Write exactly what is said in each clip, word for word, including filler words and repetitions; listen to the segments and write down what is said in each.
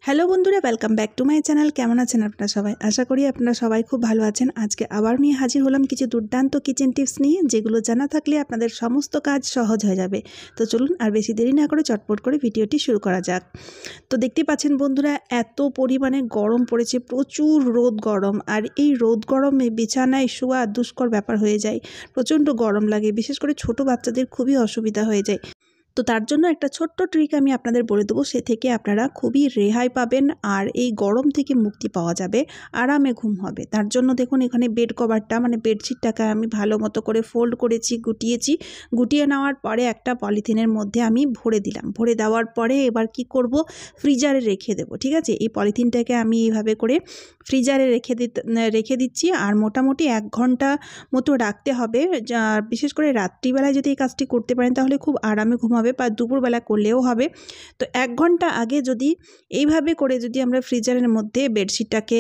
Hello বন্ধুরা, welcome back to my channel. কেমন আছেন আপনারা সবাই? আশা করি আপনারা সবাই খুব ভালো আছেন। আজকে আবার নিয়ে হাজির হলাম কিছু দুর্দান্ত কিচেন টিপস নিয়ে, যেগুলো জানা থাকলে আপনাদের সমস্ত কাজ সহজ হয়ে যাবে। তো চলুন আর বেশি দেরি না করে চটপট করে ভিডিওটি শুরু করা যাক। তো দেখতে পাচ্ছেন বন্ধুরা, এত পরিমাণে গরম পড়েছে, প্রচুর রোদ গরম। আর এই রোদ গরমে বিছানায় শোয়া দুষ্কর ব্যাপার হয়ে যায়, প্রচণ্ড গরম লাগে, বিশেষ করে ছোট বাচ্চাদের খুবই অসুবিধা হয়ে যায়। তো তার জন্য একটা ছোট্ট ট্রিক আমি আপনাদের বলে দেবো, সে থেকে আপনারা খুবই রেহাই পাবেন আর এই গরম থেকে মুক্তি পাওয়া যাবে, আরামে ঘুম হবে। তার জন্য দেখুন, এখানে বেড কভারটা মানে বেডশিটটাকে আমি ভালো মতো করে ফোল্ড করেছি, গুটিয়েছি। গুটিয়ে নেওয়ার পরে একটা পলিথিনের মধ্যে আমি ভরে দিলাম। ভরে দেওয়ার পরে এবার কি করব, ফ্রিজারে রেখে দেবো। ঠিক আছে, এই পলিথিনটাকে আমি এইভাবে করে ফ্রিজারে রেখে দিতে রেখে দিচ্ছি। আর মোটামুটি এক ঘন্টা মতো রাখতে হবে। যা বিশেষ করে রাত্রিবেলায় যদি এই কাজটি করতে পারেন তাহলে খুব আরামে ঘুমাবে, বা দুপুরবেলা করলেও হবে। তো এক ঘন্টা আগে যদি এইভাবে করে যদি আমরা ফ্রিজারের মধ্যে বেডশিটটাকে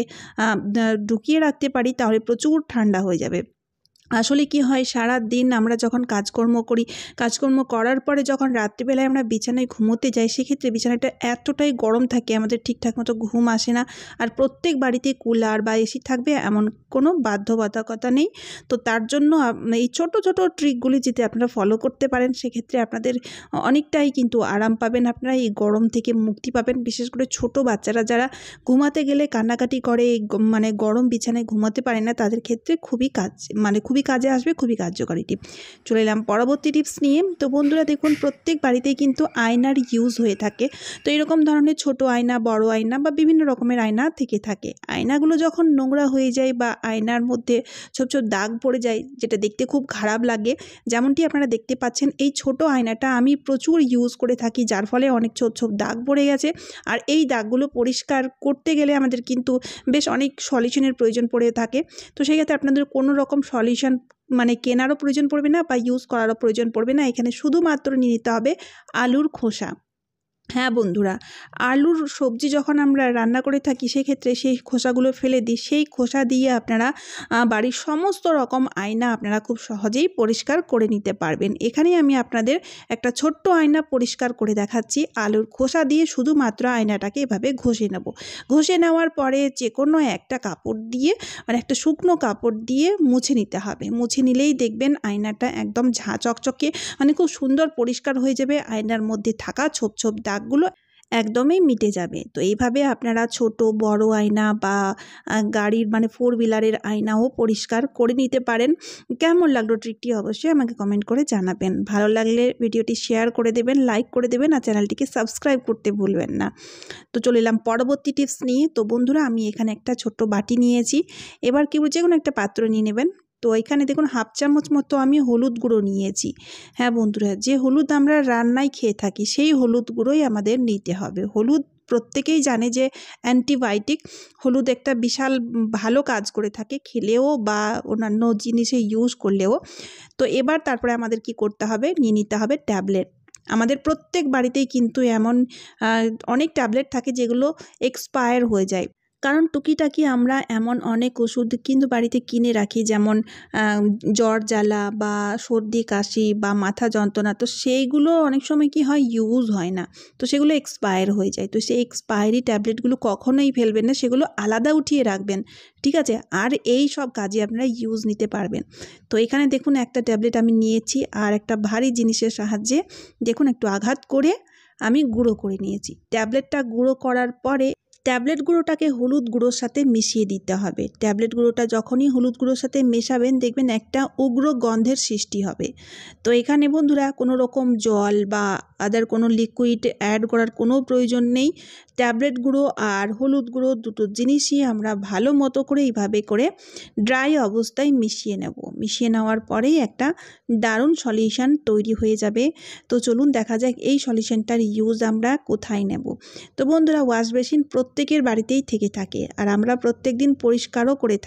ঢুকিয়ে রাখতে পারি তাহলে প্রচুর ঠান্ডা হয়ে যাবে। আসলে কি হয়, সারা দিন আমরা যখন কাজকর্ম করি, কাজকর্ম করার পরে যখন রাত্রিবেলায় আমরা বিছানায় ঘুমোতে যাই, সেক্ষেত্রে বিছানাটা এতটাই গরম থাকে, আমাদের ঠিকঠাক মতো ঘুম আসে না। আর প্রত্যেক বাড়িতে কুলার বা এসি থাকবে এমন কোনো বাধ্যবাধকতা নেই। তো তার জন্য এই ছোট ছোট ট্রিকগুলি যদি আপনারা ফলো করতে পারেন, সেক্ষেত্রে আপনাদের অনেকটাই কিন্তু আরাম পাবেন, আপনারা এই গরম থেকে মুক্তি পাবেন। বিশেষ করে ছোট বাচ্চারা যারা ঘুমাতে গেলে কান্নাকাটি করে, মানে গরম বিছানায় ঘুমাতে পারে না, তাদের ক্ষেত্রে খুবই কাজ মানে খুবই কাজে আসবে, খুবই কার্যকরী টিপ। চলে এলাম পরবর্তী টিপস নিয়ে। তো বন্ধুরা দেখুন, প্রত্যেক বাড়িতেই কিন্তু আয়নার ইউজ হয়ে থাকে। তো এরকম ধরনের ছোট আয়না, বড় আয়না বা বিভিন্ন রকমের আয়না থেকে থাকে। আয়নাগুলো যখন নোংরা হয়ে যায় বা আয়নার মধ্যে ছোট ছোট দাগ পড়ে যায়, যেটা দেখতে খুব খারাপ লাগে, যেমনটি আপনারা দেখতে পাচ্ছেন এই ছোট আয়নাটা আমি প্রচুর ইউজ করে থাকি, যার ফলে অনেক ছোট ছোট দাগ পড়ে গেছে। আর এই দাগগুলো পরিষ্কার করতে গেলে আমাদের কিন্তু বেশ অনেক সলিউশনের প্রয়োজন পড়ে থাকে। তো সেক্ষেত্রে আপনাদের কোনো রকম সলিউশন মানে কেনারও প্রয়োজন পড়বে না বা ইউজ করারও প্রয়োজন পড়বে না। এখানে শুধুমাত্র নিয়ে নিতে হবে আলুর খোসা। হ্যাঁ বন্ধুরা, আলুর সবজি যখন আমরা রান্না করে থাকি, সেক্ষেত্রে সেই খোসাগুলো ফেলে দিই। সেই খোসা দিয়ে আপনারা বাড়ির সমস্ত রকম আয়না আপনারা খুব সহজেই পরিষ্কার করে নিতে পারবেন। এখানে আমি আপনাদের একটা ছোট্ট আয়না পরিষ্কার করে দেখাচ্ছি। আলুর খোসা দিয়ে শুধুমাত্র আয়নাটাকে এভাবে ঘষে নেব। ঘষে নেওয়ার পরে যে কোনো একটা কাপড় দিয়ে, মানে একটা শুকনো কাপড় দিয়ে মুছে নিতে হবে। মুছে নিলেই দেখবেন আয়নাটা একদম ঝাঁ চকচকে, মানে খুব সুন্দর পরিষ্কার হয়ে যাবে। আয়নার মধ্যে থাকা ছোপ ছোপ দাগগুলো একদমই মিটে যাবে। তো এইভাবে আপনারা ছোট বড় আয়না বা গাড়ির মানে ফোর হুইলারের আয়নাও পরিষ্কার করে নিতে পারেন। কেমন লাগলো ট্রিকটি অবশ্যই আমাকে কমেন্ট করে জানাবেন। ভালো লাগলে ভিডিওটি শেয়ার করে দেবেন, লাইক করে দেবেন, আর চ্যানেলটিকে সাবস্ক্রাইব করতে ভুলবেন না। তো চলে এলাম পরবর্তী টিপস নিয়ে। তো বন্ধুরা, আমি এখানে একটা ছোট্ট বাটি নিয়েছি। এবার কি যে কোনো একটা পাত্র নিয়ে নেবেন। তো এখানে দেখুন হাফ চামচ মতো আমি হলুদ গুঁড়ো নিয়েছি। হ্যাঁ বন্ধুরা, যে হলুদ আমরা রান্নায় খেয়ে থাকি সেই হলুদ গুঁড়োই আমাদের নিতে হবে। হলুদ প্রত্যেকেই জানে যে অ্যান্টিবায়োটিক। হলুদ একটা বিশাল ভালো কাজ করে থাকে, খেলেও বা অন্যান্য জিনিসে ইউজ করলেও। তো এবার তারপরে আমাদের কি করতে হবে, নিয়ে নিতে হবে ট্যাবলেট। আমাদের প্রত্যেক বাড়িতেই কিন্তু এমন অনেক ট্যাবলেট থাকে যেগুলো এক্সপায়ার হয়ে যায়। কারণ টুকিটাকি আমরা এমন অনেক ওষুধ কিন্তু বাড়িতে কিনে রাখি, যেমন জ্বর জ্বালা বা সর্দি কাশি বা মাথা যন্ত্রণা। তো সেইগুলো অনেক সময় কি হয়, ইউজ হয় না, তো সেগুলো এক্সপায়ার হয়ে যায়। তো সেই এক্সপায়ারি ট্যাবলেটগুলো কখনোই ফেলবেন না, সেগুলো আলাদা উঠিয়ে রাখবেন। ঠিক আছে, আর এই সব কাজে আপনারা ইউজ নিতে পারবেন। তো এখানে দেখুন একটা ট্যাবলেট আমি নিয়েছি, আর একটা ভারী জিনিসের সাহায্যে দেখুন একটু আঘাত করে আমি গুঁড়ো করে নিয়েছি। ট্যাবলেটটা গুঁড়ো করার পরে ট্যাবলেট গুঁড়োটাকে হলুদ গুঁড়োর সাথে মিশিয়ে দিতে হবে। ট্যাবলেট গুঁড়োটা যখনই হলুদ গুঁড়োর সাথে মেশাবেন, দেখবেন একটা উগ্র গন্ধের সৃষ্টি হবে। তো এখানে বন্ধুরা কোনো রকম জল বা আদার কোনো লিকুইড অ্যাড করার কোনো প্রয়োজন নেই। ট্যাবলেট গুঁড়ো আর হলুদ গুঁড়ো দুটো জিনিসই আমরা ভালো মতো করে এইভাবে করে ড্রাই অবস্থায় মিশিয়ে নেব। মিশিয়ে নেওয়ার পরেই একটা দারুণ সলিউশন তৈরি হয়ে যাবে। তো চলুন দেখা যাক এই সলিউশনটার ইউজ আমরা কোথায় নেব। তো বন্ধুরা, ওয়াশ বেসিন প্রত্যেকের বাড়িতেই থেকে থাকে, আর আমরা প্রত্যেক দিন পরিষ্কারও করে থাকি।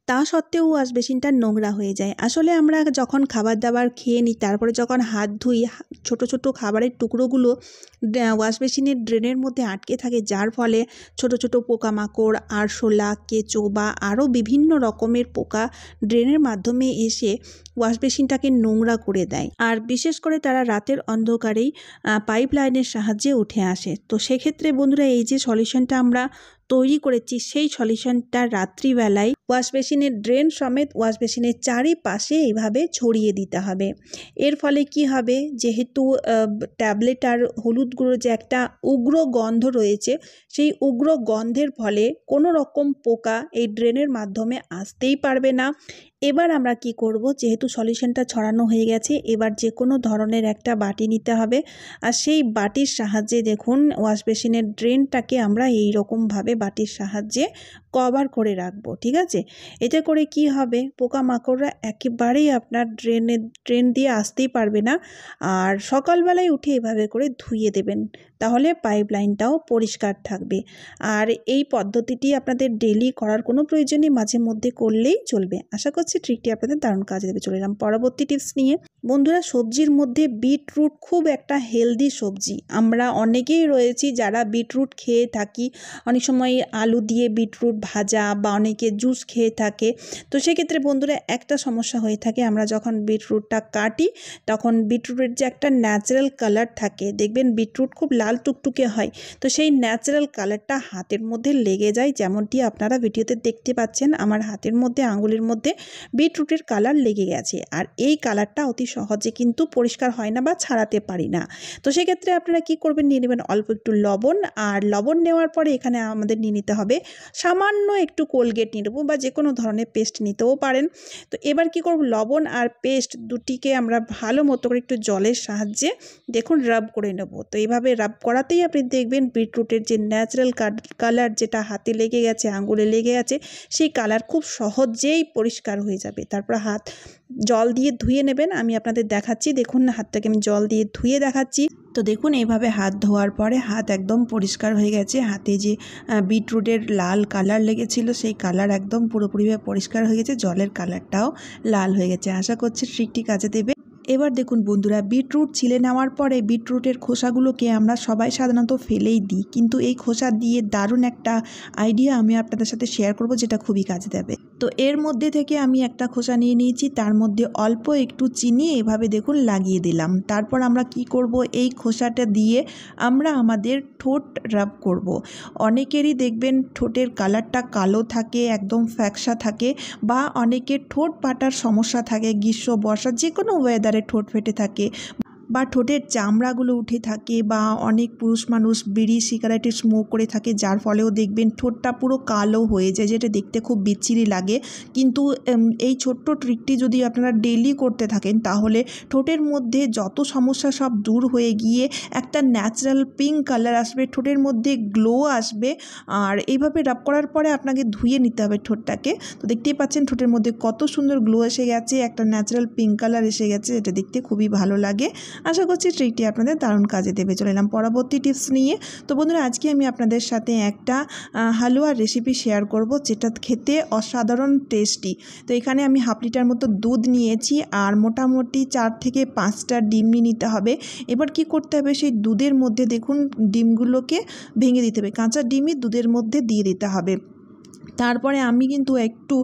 তা সত্ত্বেও ওয়াশ বেসিনটা নোংরা হয়ে যায়। আসলে আমরা যখন খাবার দাবার খেয়ে নিই, তারপরে যখন হাত ধুই, ছোট ছোট খাবারের টুকরোগুলো ওয়াশ বেসিনের ড্রেনের মধ্যে আটকে থাকে, যার ফলে ছোট ছোট পোকামাকড়, আরশোলা, কেঁচো বা আরও বিভিন্ন রকমের পোকা ড্রেনের মাধ্যমে এসে ওয়াশ বেসিনটাকে নোংরা করে দেয়। আর বিশেষ করে তারা রাতের অন্ধকারেই পাইপ লাইনের সাহায্যে উঠে আসে। তো সেক্ষেত্রে বন্ধুরা, এই যে সলিউশনটা আমরা তৈরি করেছি, সেই সলিউশনটা রাত্রিবেলায় ওয়াশ বেসিনের ড্রেন সমেত ওয়াশ বেসিনের চারিপাশে এইভাবে ছড়িয়ে দিতে হবে। এর ফলে কি হবে, যেহেতু ট্যাবলেট আর হলুদ গুঁড়োর যে একটা উগ্র গন্ধ রয়েছে, সেই উগ্র গন্ধের ফলে কোনো রকম পোকা এই ড্রেনের মাধ্যমে আসতেই পারবে না। এবার আমরা কি করব, যেহেতু সলিউশনটা ছড়ানো হয়ে গেছে, এবার যে কোনো ধরনের একটা বাটি নিতে হবে, আর সেই বাটির সাহায্যে দেখুন ওয়াশ বেসিনের ড্রেনটাকে আমরা এই রকমভাবে বাটির সাহায্যে কভার করে রাখবো। ঠিক আছে, এতে করে কি হবে, পোকামাকড়রা একেবারেই আপনার ড্রেনে ড্রেন দিয়ে আসতেই পারবে না। আর সকালবেলায় উঠে এভাবে করে ধুয়ে দেবেন, তাহলে পাইপ লাইনটাও পরিষ্কার থাকবে। আর এই পদ্ধতিটি আপনাদের ডেলি করার কোনো প্রয়োজনই, মাঝে মধ্যে করলেই চলবে। আশা করছি ট্রিকটি আপনাদের দারুণ কাজে দেবে। চলে এলাম পরবর্তী টিপস নিয়ে। বন্ধুরা, সবজির মধ্যে বিটরুট খুব একটা হেলদি সবজি। আমরা অনেকেই রয়েছি যারা বিটরুট খেয়ে থাকি, অনেক সময় আলু দিয়ে বিটরুট ভাজা বা অনেকে জুস খেয়ে থাকে। তো সেক্ষেত্রে বন্ধুরা একটা সমস্যা হয়ে থাকে, আমরা যখন বিটরুটটা কাটি তখন বিটরুটের যে একটা ন্যাচারাল কালার থাকে, দেখবেন বিটরুট খুব লাল টুকটুকে হয়, তো সেই ন্যাচারাল কালারটা হাতের মধ্যে লেগে যায়, যেমনটি আপনারা ভিডিওতে দেখতে পাচ্ছেন আমার হাতের মধ্যে, আঙুলের মধ্যে বিটরুটের কালার লেগে গেছে। আর এই কালারটা অতি সহজে কিন্তু পরিষ্কার হয় না বা ছাড়াতে পারি না। তো সেক্ষেত্রে আপনারা কি করবেন, নিয়ে নেবেন অল্প একটু লবণ, আর লবণ নেওয়ার পরে এখানে আমাদের নিয়ে নিতে হবে সামান্য একটু কোলগেট নিয়ে নেবো, বা যে কোনো ধরনের পেস্ট নিতেও পারেন। তো এবার কি করব, লবণ আর পেস্ট দুটিকে আমরা ভালো মতো করে একটু জলের সাহায্যে দেখুন রাব করে নেব। তো এইভাবে রাব করাতেই আপনি দেখবেন বিটরুটের যে ন্যাচারাল কালার যেটা হাতে লেগে গেছে, আঙুলে লেগে আছে, সেই কালার খুব সহজেই পরিষ্কার হয়ে যাবে। তারপর হাত জল দিয়ে ধুয়ে নেবেন। আমি আপনাদের দেখাচ্ছি, দেখুন হাতটাকে আমি জল দিয়ে ধুয়ে দেখাচ্ছি। তো দেখুন এইভাবে হাত ধোয়ার পরে হাত একদম পরিষ্কার হয়ে গেছে। হাতে যে বিটরুটের লাল কালার লেগেছিল, সেই কালার একদম পুরোপুরিভাবে পরিষ্কার হয়ে গেছে, জলের কালারটাও লাল হয়ে গেছে। আশা করছি ট্রিকটি কাজে দেবে। এবার দেখুন বন্ধুরা, বিটরুট ছিলে নেওয়ার পরে বিটরুটের খোসাগুলোকে আমরা সবাই সাধারণত ফেলেই দিই, কিন্তু এই খোসা দিয়ে দারুণ একটা আইডিয়া আমি আপনাদের সাথে শেয়ার করব, যেটা খুবই কাজে দেবে। তো এর মধ্যে থেকে আমি একটা খোসা নিয়ে নিয়েছি, তার মধ্যে অল্প একটু চিনি এভাবে দেখুন লাগিয়ে দিলাম। তারপর আমরা কি করব, এই খোসাটা দিয়ে আমরা আমাদের ঠোঁট রাব করব। অনেকেরই দেখবেন ঠোঁটের কালারটা কালো থাকে, একদম ফ্যাকসা থাকে, বা অনেকের ঠোঁট পাটার সমস্যা থাকে, গ্রীষ্ম বর্ষা যে কোনো ওয়েদারে ঠোঁট ফেটে থাকে, বা ঠোঁটের চামড়াগুলো উঠে থাকে, বা অনেক পুরুষ মানুষ বিড়ি সিগারেট স্মোক করে থাকে, যার ফলেও দেখবেন ঠোঁটটা পুরো কালো হয়ে যায়, যেটা দেখতে খুব বিচ্ছিরি লাগে। কিন্তু এই ছোট্ট ট্রিকটি যদি আপনারা ডেইলি করতে থাকেন, তাহলে ঠোঁটের মধ্যে যত সমস্যা সব দূর হয়ে গিয়ে একটা ন্যাচারাল পিঙ্ক কালার আসবে, ঠোঁটের মধ্যে গ্লো আসবে। আর এইভাবে রাব করার পরে আপনাকে ধুয়ে নিতে হবে ঠোঁটটাকে। তো দেখতেই পাচ্ছেন ঠোঁটের মধ্যে কত সুন্দর গ্লো এসে গেছে, একটা ন্যাচারাল পিঙ্ক কালার এসে গেছে, এটা দেখতে খুবই ভালো লাগে। আশা করছি ট্রিকটি আপনাদের দারুণ কাজে দেবে। চলে এলাম পরবর্তী টিপস নিয়ে। তো বন্ধুরা, আজকে আমি আপনাদের সাথে একটা হালুয়ার রেসিপি শেয়ার করব, যেটা খেতে অসাধারণ টেস্টি। তো এখানে আমি হাফ লিটার মতো দুধ নিয়েছি, আর মোটামুটি চার থেকে পাঁচটা ডিম নিয়ে নিতে হবে। এবার কি করতে হবে, সেই দুধের মধ্যে দেখুন ডিমগুলোকে ভেঙে দিতে হবে, কাঁচা ডিমই দুধের মধ্যে দিয়ে দিতে হবে। তারপরে আমি কিন্তু একটু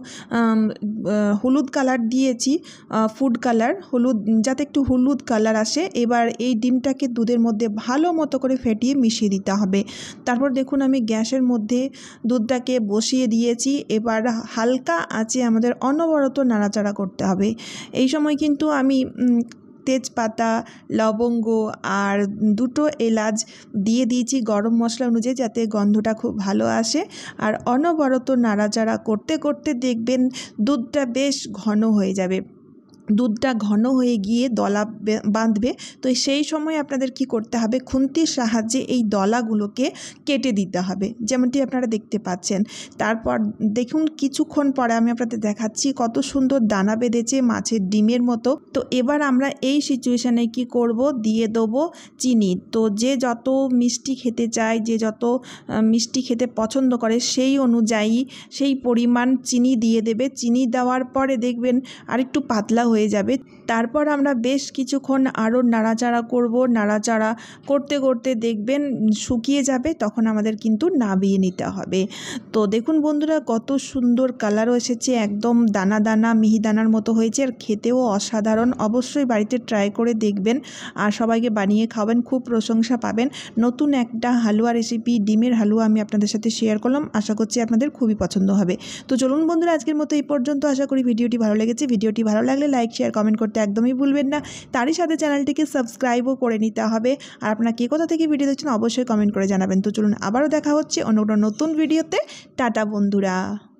হলুদ কালার দিয়েছি, ফুড কালার, হলুদ, যাতে একটু হলুদ কালার আসে। এবার এই ডিমটাকে দুধের মধ্যে ভালো মতো করে ফেটিয়ে মিশিয়ে দিতে হবে। তারপর দেখুন আমি গ্যাসের মধ্যে দুধটাকে বসিয়ে দিয়েছি। এবার হালকা আঁচে আমাদের অনবরত নাড়াচাড়া করতে হবে। এই সময় কিন্তু আমি তেজপাতা, লবঙ্গ আর দুটো এলাচ দিয়ে দিয়েছি গরম মশলা অনুযায়ী, যাতে গন্ধটা খুব ভালো আসে। আর অনবরত নাড়াচাড়া করতে করতে দেখবেন দুধটা বেশ ঘন হয়ে যাবে। দুধটা ঘন হয়ে গিয়ে দলা বাঁধবে। তো সেই সময় আপনাদের কি করতে হবে, খুন্তির সাহায্যে এই দলাগুলোকে কেটে দিতে হবে, যেমনটি আপনারা দেখতে পাচ্ছেন। তারপর দেখুন কিছুক্ষণ পরে আমি আপনাদের দেখাচ্ছি কত সুন্দর দানা বেঁধেছে মাছের ডিমের মতো। তো এবার আমরা এই সিচুয়েশানে কি করব, দিয়ে দেবো চিনি। তো যে যত মিষ্টি খেতে চায়, যে যত মিষ্টি খেতে পছন্দ করে সেই অনুযায়ী সেই পরিমাণ চিনি দিয়ে দেবে। চিনি দেওয়ার পরে দেখবেন আরেকটু পাতলা হয়ে যাবে। তারপর আমরা বেশ কিছুক্ষণ আরও নাড়াচাড়া করব। নাড়াচাড়া করতে করতে দেখবেন শুকিয়ে যাবে, তখন আমাদের কিন্তু নামিয়ে নিতে হবে। তো দেখুন বন্ধুরা কত সুন্দর কালারও এসেছে, একদম দানা দানা মিহিদানার মতো হয়েছে, আর খেতেও অসাধারণ। অবশ্যই বাড়িতে ট্রাই করে দেখবেন আর সবাইকে বানিয়ে খাবেন, খুব প্রশংসা পাবেন। নতুন একটা হালুয়া রেসিপি, ডিমের হালুয়া আমি আপনাদের সাথে শেয়ার করলাম, আশা করছি আপনাদের খুবই পছন্দ হবে। তো চলুন বন্ধুরা আজকের মতো এই পর্যন্ত। আশা করি ভিডিওটি ভালো লেগেছে। ভিডিওটি ভালো লাগলে লাইক শেয়ার কমেন্ট করতে একদমই ভুলবেন না। তারই সাথে চ্যানেলটিকে সাবস্ক্রাইবও করে নিতে হবে। আর আপনারা কে কোথা থেকে ভিডিও দেখছেন অবশ্যই কমেন্ট করে জানাবেন। তো চলুন আবারও দেখা হচ্ছে অন্য কোনো নতুন ভিডিওতে। টাটা বন্ধুরা।